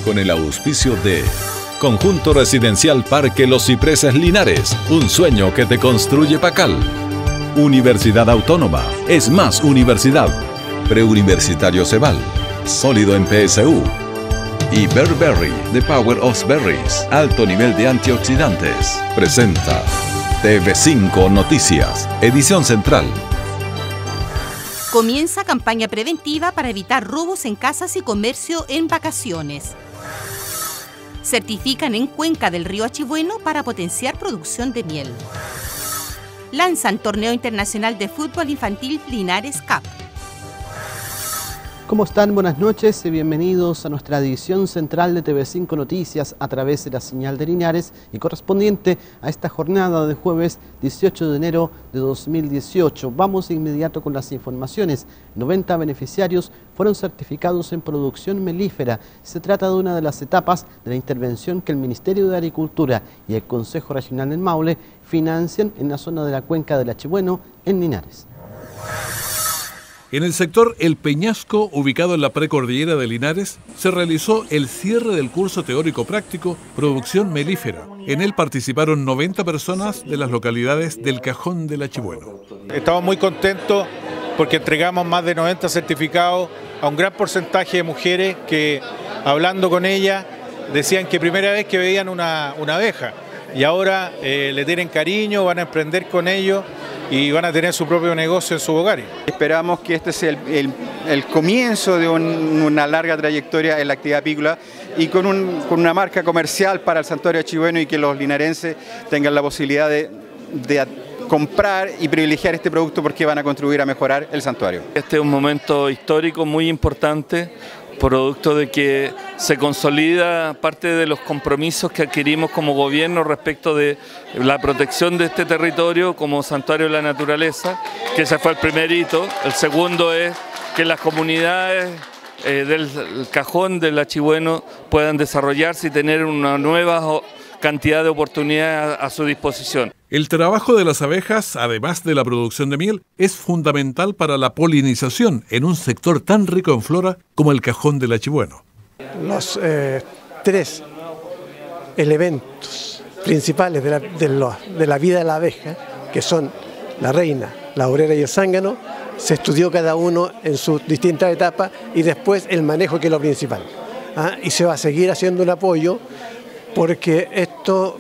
con el auspicio de Conjunto Residencial Parque Los Cipreses Linares, un sueño que te construye Pacal. Universidad Autónoma, es más universidad. Preuniversitario Ceval, sólido en PSU. Y Berry, The Power of Berries, alto nivel de antioxidantes. Presenta TV5 Noticias, edición central. Comienza campaña preventiva para evitar robos en casas y comercio en vacaciones. Certifican en Cuenca del Río Achibueno para potenciar producción de miel. Lanzan torneo internacional de fútbol infantil Linares Cup. ¿Cómo están? Buenas noches y bienvenidos a nuestra edición central de TV5 Noticias a través de la señal de Linares y correspondiente a esta jornada de jueves 18 de enero de 2018. Vamos de inmediato con las informaciones. 90 beneficiarios fueron certificados en producción melífera. Se trata de una de las etapas de la intervención que el Ministerio de Agricultura y el Consejo Regional del Maule financian en la zona de la cuenca del Achibueno en Linares. En el sector El Peñasco, ubicado en la precordillera de Linares, se realizó el cierre del curso teórico práctico Producción Melífera. En él participaron 90 personas de las localidades del Cajón del Achibueno. Estamos muy contentos porque entregamos más de 90 certificados a un gran porcentaje de mujeres que, hablando con ellas, decían que primera vez que veían una abeja y ahora le tienen cariño, van a emprender con ellos y van a tener su propio negocio en su hogar. Esperamos que este sea el comienzo de una larga trayectoria en la actividad apícola y con una marca comercial para el santuario achibueno y que los linarenses tengan la posibilidad de comprar y privilegiar este producto porque van a contribuir a mejorar el santuario. Este es un momento histórico muy importante, producto de que se consolida parte de los compromisos que adquirimos como gobierno respecto de la protección de este territorio como santuario de la naturaleza, que ese fue el primer hito. El segundo es que las comunidades del Cajón del Achibueno puedan desarrollarse y tener una nueva cantidad de oportunidades a su disposición. El trabajo de las abejas, además de la producción de miel, es fundamental para la polinización en un sector tan rico en flora como el Cajón del Achibueno. Los tres elementos principales de la vida de la abeja, que son la reina, la obrera y el zángano, se estudió cada uno en sus distintas etapas y después el manejo, que es lo principal. Y se va a seguir haciendo un apoyo porque esto,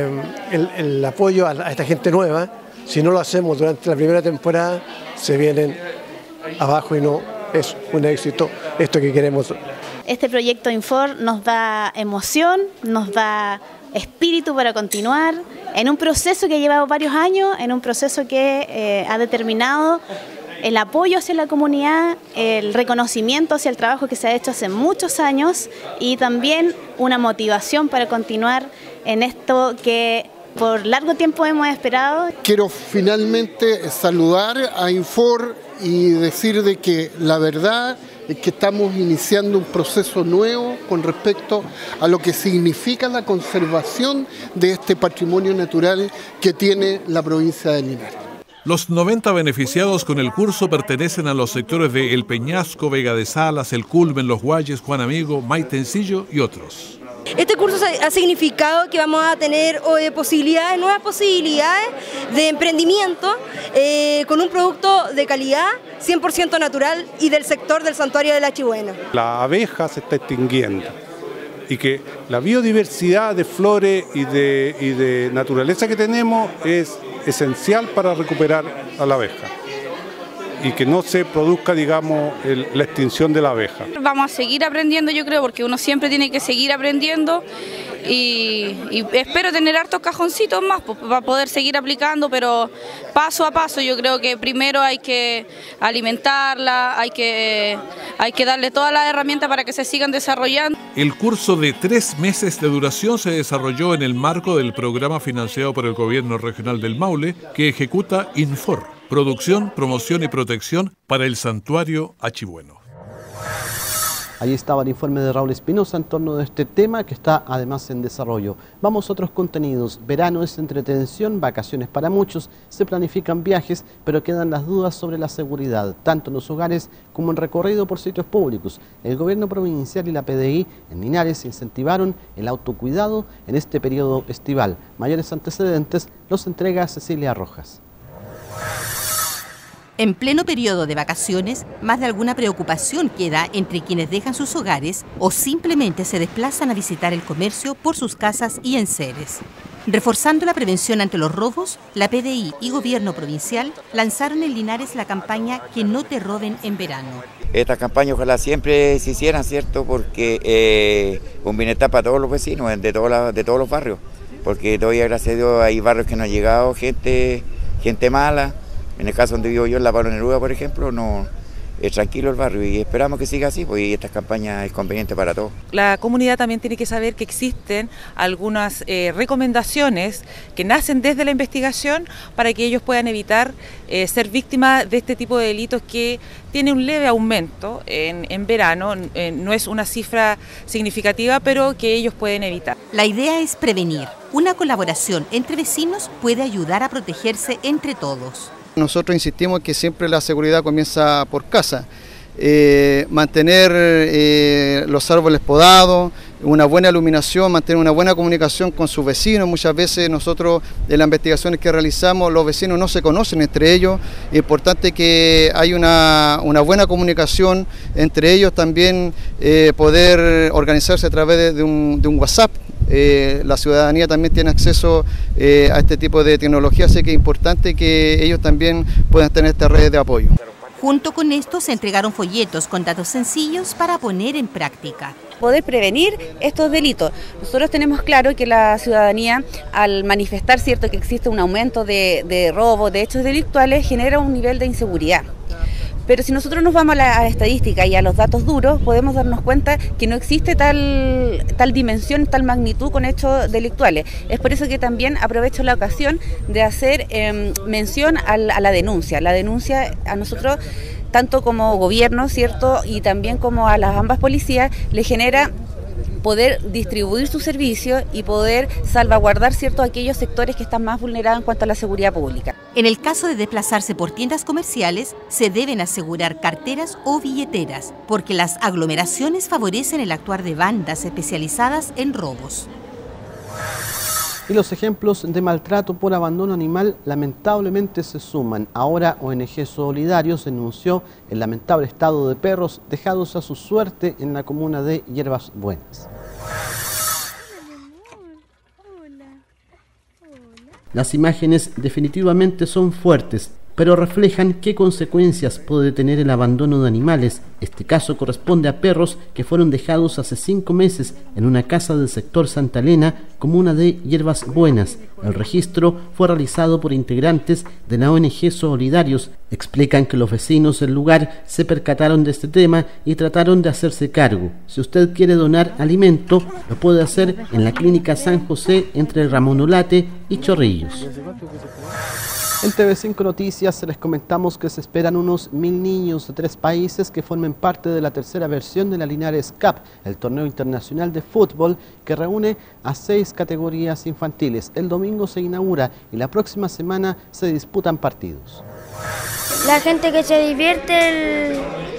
el apoyo a esta gente nueva, si no lo hacemos durante la primera temporada, se vienen abajo y no es un éxito esto que queremos. Este proyecto Infor nos da emoción, nos da espíritu para continuar en un proceso que ha llevado varios años, en un proceso que ha determinado el apoyo hacia la comunidad, el reconocimiento hacia el trabajo que se ha hecho hace muchos años y también una motivación para continuar en esto que por largo tiempo hemos esperado. Quiero finalmente saludar a Infor y decir de que la verdad es que estamos iniciando un proceso nuevo con respecto a lo que significa la conservación de este patrimonio natural que tiene la provincia de Linares. Los 90 beneficiados con el curso pertenecen a los sectores de El Peñasco, Vega de Salas, El Culmen, Los Guayes, Juan Amigo, Maitencillo y otros. Este curso ha significado que vamos a tener nuevas posibilidades de emprendimiento con un producto de calidad 100% natural y del sector del santuario del Achibueno. La abeja se está extinguiendo y que la biodiversidad de flores y de naturaleza que tenemos es esencial para recuperar a la abeja y que no se produzca, digamos, la extinción de la abeja. Vamos a seguir aprendiendo, yo creo, porque uno siempre tiene que seguir aprendiendo y espero tener hartos cajoncitos más para poder seguir aplicando, pero paso a paso. Yo creo que primero hay que alimentarla, hay que darle todas las herramientas para que se sigan desarrollando. El curso de 3 meses de duración se desarrolló en el marco del programa financiado por el Gobierno Regional del Maule que ejecuta Infor, Producción, Promoción y Protección para el Santuario Achibueno. Ahí estaba el informe de Raúl Espinosa en torno de este tema que está además en desarrollo. Vamos a otros contenidos. Verano es entretención, vacaciones para muchos, se planifican viajes, pero quedan las dudas sobre la seguridad, tanto en los hogares como en recorrido por sitios públicos. El gobierno provincial y la PDI en Linares incentivaron el autocuidado en este periodo estival. Mayores antecedentes los entrega Cecilia Rojas. En pleno periodo de vacaciones, más de alguna preocupación queda entre quienes dejan sus hogares o simplemente se desplazan a visitar el comercio por sus casas y enseres. Reforzando la prevención ante los robos, la PDI y Gobierno Provincial lanzaron en Linares la campaña Que no te roben en verano. Esta campaña ojalá siempre se hicieran, ¿cierto? Porque un bienestar para todos los vecinos, de todos los barrios. Porque todavía, gracias a Dios, hay barrios que no ha llegado gente mala. En el caso donde vivo yo, en La Pablo Neruda, por ejemplo, no es tranquilo el barrio y esperamos que siga así, porque esta campaña es conveniente para todos. La comunidad también tiene que saber que existen algunas recomendaciones que nacen desde la investigación para que ellos puedan evitar ser víctimas de este tipo de delitos que tiene un leve aumento en verano, no es una cifra significativa, pero que ellos pueden evitar. La idea es prevenir. Una colaboración entre vecinos puede ayudar a protegerse entre todos. Nosotros insistimos que siempre la seguridad comienza por casa. Mantener los árboles podados, una buena iluminación, mantener una buena comunicación con sus vecinos. Muchas veces nosotros en las investigaciones que realizamos los vecinos no se conocen entre ellos. Es importante que haya una buena comunicación entre ellos, también poder organizarse a través de un WhatsApp. La ciudadanía también tiene acceso a este tipo de tecnología, así que es importante que ellos también puedan tener estas redes de apoyo. Junto con esto se entregaron folletos con datos sencillos para poner en práctica. Poder prevenir estos delitos. Nosotros tenemos claro que la ciudadanía, al manifestar cierto que existe un aumento de robo, de hechos delictuales, genera un nivel de inseguridad. Pero si nosotros nos vamos a la estadística y a los datos duros, podemos darnos cuenta que no existe tal dimensión, tal magnitud con hechos delictuales. Es por eso que también aprovecho la ocasión de hacer mención a la denuncia. La denuncia a nosotros, tanto como gobierno, ¿cierto?, y también como a las ambas policías, le genera poder distribuir su servicio y poder salvaguardar aquellos sectores que están más vulnerados en cuanto a la seguridad pública. En el caso de desplazarse por tiendas comerciales, se deben asegurar carteras o billeteras, porque las aglomeraciones favorecen el actuar de bandas especializadas en robos. Y los ejemplos de maltrato por abandono animal lamentablemente se suman. Ahora ONG Solidarios denunció el lamentable estado de perros dejados a su suerte en la comuna de Hierbas Buenas. Las imágenes definitivamente son fuertes, pero reflejan qué consecuencias puede tener el abandono de animales. Este caso corresponde a perros que fueron dejados hace 5 meses en una casa del sector Santa Elena, comuna de Hierbas Buenas. El registro fue realizado por integrantes de la ONG Solidarios. Explican que los vecinos del lugar se percataron de este tema y trataron de hacerse cargo. Si usted quiere donar alimento, lo puede hacer en la Clínica San José entre Ramón Olate y Chorrillos. En TV5 Noticias les comentamos que se esperan unos 1000 niños de 3 países que formen parte de la tercera versión de la Linares Cup, el torneo internacional de fútbol que reúne a 6 categorías infantiles. El domingo se inaugura y la próxima semana se disputan partidos. La gente que se divierte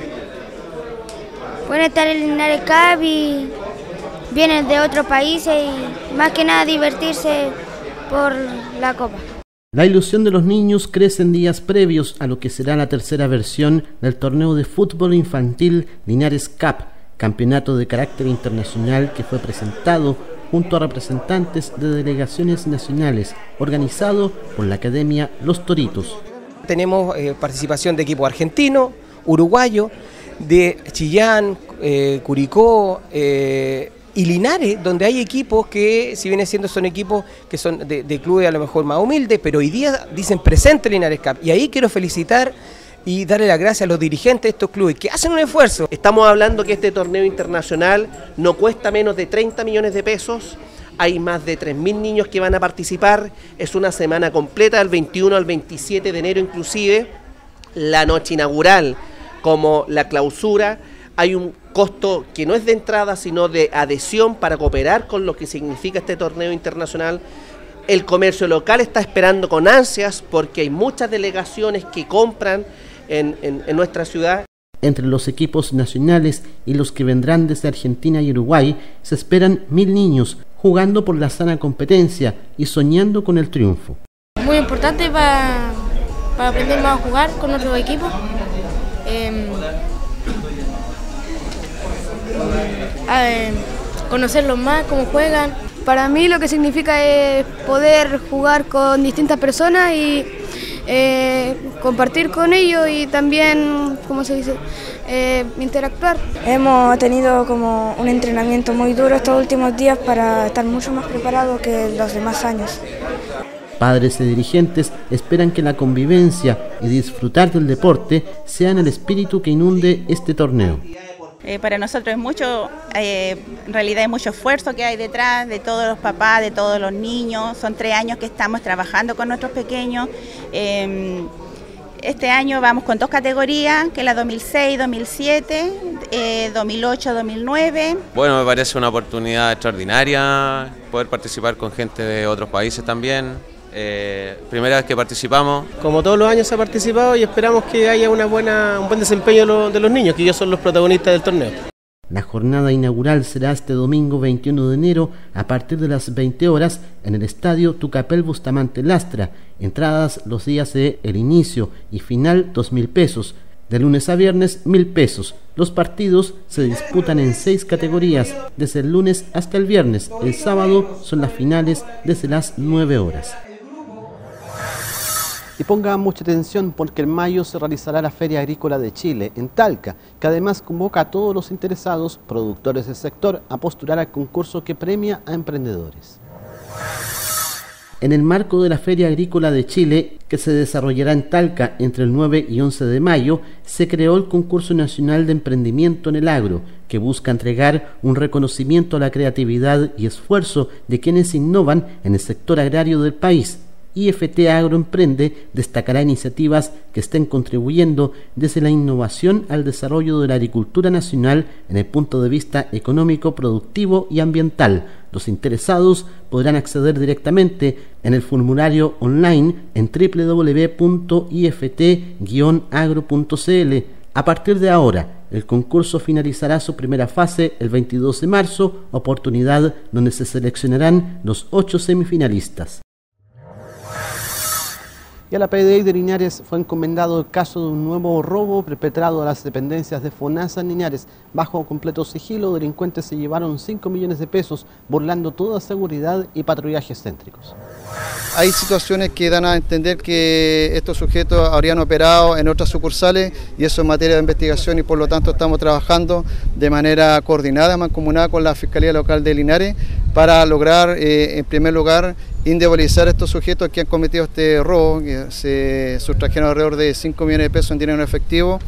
puede estar en Linares Cup y vienen de otros países y más que nada divertirse por la copa. La ilusión de los niños crece en días previos a lo que será la tercera versión del torneo de fútbol infantil Linares Cup, campeonato de carácter internacional que fue presentado junto a representantes de delegaciones nacionales, organizado por la Academia Los Toritos. Tenemos participación de equipo argentino, uruguayo, de Chillán, Curicó, y Linares, donde hay equipos que, si viene siendo, son equipos que son de clubes a lo mejor más humildes, pero hoy día dicen presente Linares Cup. Y ahí quiero felicitar y darle las gracias a los dirigentes de estos clubes que hacen un esfuerzo. Estamos hablando que este torneo internacional no cuesta menos de 30 millones de pesos. Hay más de 3.000 niños que van a participar. Es una semana completa, del 21 al 27 de enero inclusive. La noche inaugural como la clausura. Hay un costo que no es de entrada, sino de adhesión para cooperar con lo que significa este torneo internacional. El comercio local está esperando con ansias porque hay muchas delegaciones que compran en nuestra ciudad. Entre los equipos nacionales y los que vendrán desde Argentina y Uruguay, se esperan 1000 niños jugando por la sana competencia y soñando con el triunfo. Muy importante para aprender más a jugar con otros equipos. Conocerlos más, cómo juegan. Para mí lo que significa es poder jugar con distintas personas y compartir con ellos y también, ¿cómo se dice?, interactuar. Hemos tenido como un entrenamiento muy duro estos últimos días para estar mucho más preparados que los demás años. Padres y dirigentes esperan que la convivencia y disfrutar del deporte sean el espíritu que inunde este torneo. Para nosotros es mucho, en realidad es mucho esfuerzo que hay detrás de todos los papás, de todos los niños. Son 3 años que estamos trabajando con nuestros pequeños. Este año vamos con 2 categorías, que es la 2006, 2007, 2008, 2009. Bueno, me parece una oportunidad extraordinaria poder participar con gente de otros países también. Primera vez que participamos. Como todos los años se ha participado y esperamos que haya un buen desempeño de los niños, que ellos son los protagonistas del torneo. La jornada inaugural será este domingo 21 de enero a partir de las 20 horas en el estadio Tucapel Bustamante Lastra. Entradas los días de el inicio y final 2.000 pesos. De lunes a viernes 1.000 pesos. Los partidos se disputan en 6 categorías, desde el lunes hasta el viernes. El sábado son las finales desde las 9 horas. Y ponga mucha atención porque en mayo se realizará la Feria Agrícola de Chile en Talca, que además convoca a todos los interesados, productores del sector, a postular al concurso que premia a emprendedores. En el marco de la Feria Agrícola de Chile, que se desarrollará en Talca entre el 9 y 11 de mayo, se creó el Concurso Nacional de Emprendimiento en el Agro, que busca entregar un reconocimiento a la creatividad y esfuerzo de quienes innovan en el sector agrario del país. IFT Agroemprende destacará iniciativas que estén contribuyendo desde la innovación al desarrollo de la agricultura nacional en el punto de vista económico, productivo y ambiental. Los interesados podrán acceder directamente en el formulario online en www.ift-agro.cl. A partir de ahora, el concurso finalizará su primera fase el 22 de marzo, oportunidad donde se seleccionarán los 8 semifinalistas. Y a la PDI de Linares fue encomendado el caso de un nuevo robo perpetrado a las dependencias de FONASA en Linares. Bajo completo sigilo, delincuentes se llevaron 5 millones de pesos, burlando toda seguridad y patrullajes céntricos. Hay situaciones que dan a entender que estos sujetos habrían operado en otras sucursales y eso en materia de investigación y por lo tanto estamos trabajando de manera coordinada, mancomunada con la Fiscalía Local de Linares para lograr, en primer lugar, indemnizar a estos sujetos que han cometido este robo, que se sustrajeron alrededor de 5 millones de pesos en dinero efectivo,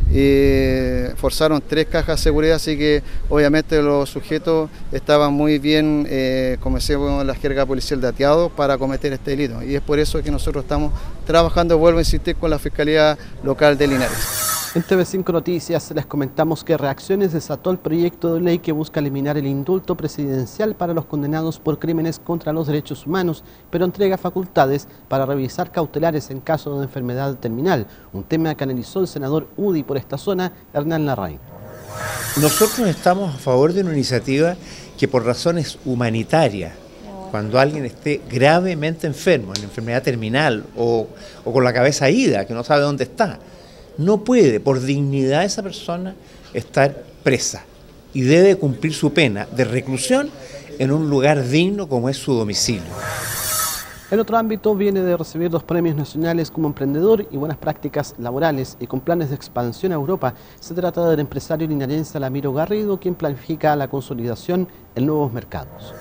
forzaron 3 cajas de seguridad, así que obviamente los sujetos estaban muy bien, como decíamos en la jerga policial, dateados para cometer este delito. Y es por eso que nosotros estamos trabajando, vuelvo a insistir, con la Fiscalía Local de Linares. En TV5 Noticias les comentamos que Reacciones desató el proyecto de ley que busca eliminar el indulto presidencial para los condenados por crímenes contra los derechos humanos, pero entrega facultades para revisar cautelares en caso de enfermedad terminal, un tema que analizó el senador UDI por esta zona, Hernán Larraín. Nosotros estamos a favor de una iniciativa que por razones humanitarias, cuando alguien esté gravemente enfermo, en enfermedad terminal o con la cabeza ida, que no sabe dónde está, no puede, por dignidad de esa persona, estar presa y debe cumplir su pena de reclusión en un lugar digno como es su domicilio. En otro ámbito, viene de recibir 2 premios nacionales como emprendedor y buenas prácticas laborales y con planes de expansión a Europa. Se trata del empresario linarense Alamiro Garrido, quien planifica la consolidación en nuevos mercados.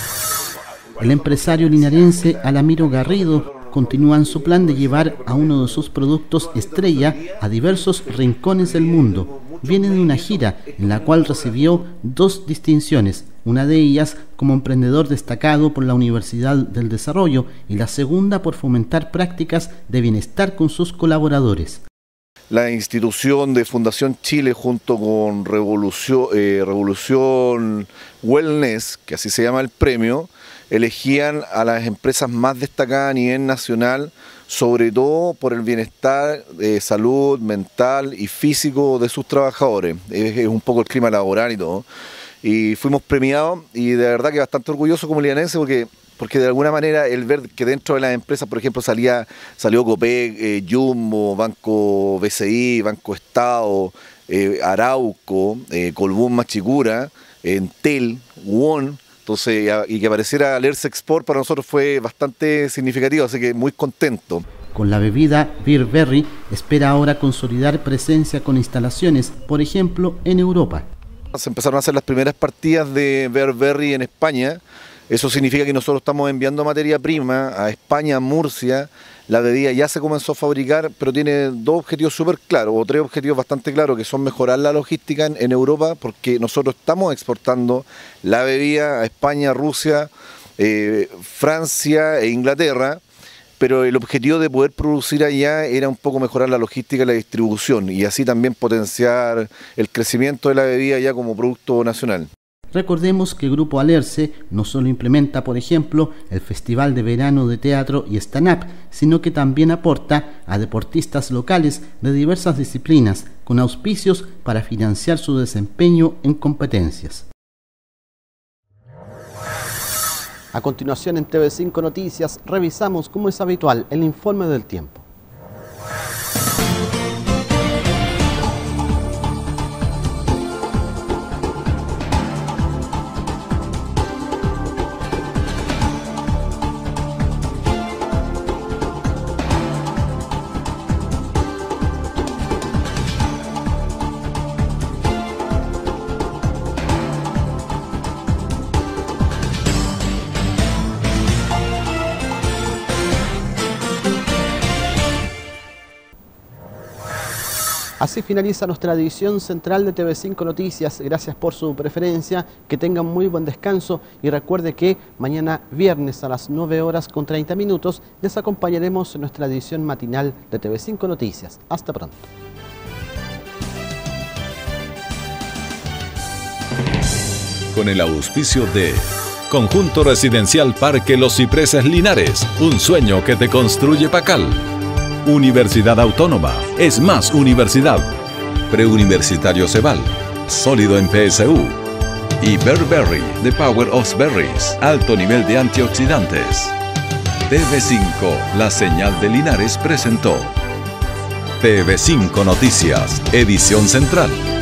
El empresario linarense Alamiro Garrido continúa en su plan de llevar a uno de sus productos estrella a diversos rincones del mundo. Viene de una gira en la cual recibió 2 distinciones, una de ellas como emprendedor destacado por la Universidad del Desarrollo y la segunda por fomentar prácticas de bienestar con sus colaboradores. la institución de Fundación Chile junto con Revolución Wellness, que así se llama el premio, elegían a las empresas más destacadas a nivel nacional, sobre todo por el bienestar de salud mental y físico de sus trabajadores. Es un poco el clima laboral y todo. Y fuimos premiados y de verdad que bastante orgulloso como lianense porque de alguna manera el ver que dentro de las empresas, por ejemplo, salió Copec, Jumbo, Banco BCI, Banco Estado, Arauco, Colbún Machicura, Entel, WON, entonces, y que apareciera Alerce Export para nosotros fue bastante significativo, así que muy contento. Con la bebida Beer Berry espera ahora consolidar presencia con instalaciones, por ejemplo, en Europa. Se empezaron a hacer las primeras partidas de Beer Berry en España. Eso significa que nosotros estamos enviando materia prima a España, a Murcia. La bebida ya se comenzó a fabricar, pero tiene dos objetivos súper claros, o tres objetivos bastante claros, que son mejorar la logística en Europa, porque nosotros estamos exportando la bebida a España, Rusia, Francia e Inglaterra, pero el objetivo de poder producir allá era un poco mejorar la logística y la distribución, y así también potenciar el crecimiento de la bebida ya como producto nacional. Recordemos que Grupo Alerce no solo implementa, por ejemplo, el Festival de Verano de Teatro y Stand-Up, sino que también aporta a deportistas locales de diversas disciplinas, con auspicios para financiar su desempeño en competencias. A continuación en TV5 Noticias revisamos, como es habitual, el informe del tiempo. Así finaliza nuestra edición central de TV5 Noticias. Gracias por su preferencia, que tengan muy buen descanso y recuerde que mañana viernes a las 9:30 les acompañaremos en nuestra edición matinal de TV5 Noticias. Hasta pronto. Con el auspicio de Conjunto Residencial Parque Los Cipreses Linares, un sueño que te construye Pacal. Universidad Autónoma, es más universidad. Preuniversitario Ceval, sólido en PSU. Y Beer Berry, The Power of Berries, alto nivel de antioxidantes. TV5, la señal de Linares presentó TV5 Noticias, edición central.